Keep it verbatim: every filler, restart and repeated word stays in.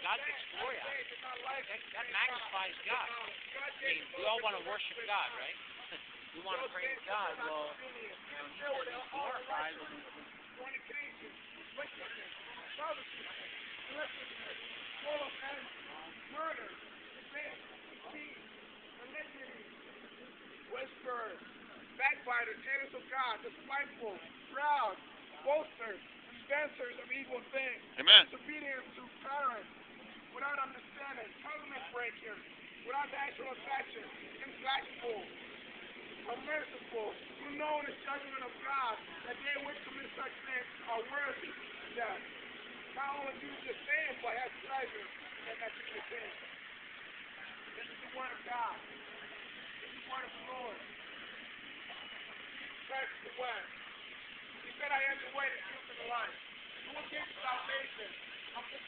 God gets glory out of it. That, that magnifies God. I mean, we all want to worship God, right? We want to praise God. Well, you know, he says he's glorified when we fornication, wickedness, covetousness, maliciousness, full of envy, murder, debate, deceit, iniquity, whisperers, backbiters, haters of God, despiteful, proud, boasters, dispensers of evil things, Amen. disobedient to parents, without understanding, covenant breakers, without natural affection, implacable, unmerciful, who know the judgment of God, that they which commit such things are worthy of death. Not only do the same, but have pleasure in that particular thing. This is the word of God. This is the word of the Lord. Christ is the way. He said, I am the way, the truth, and the life. You will get salvation.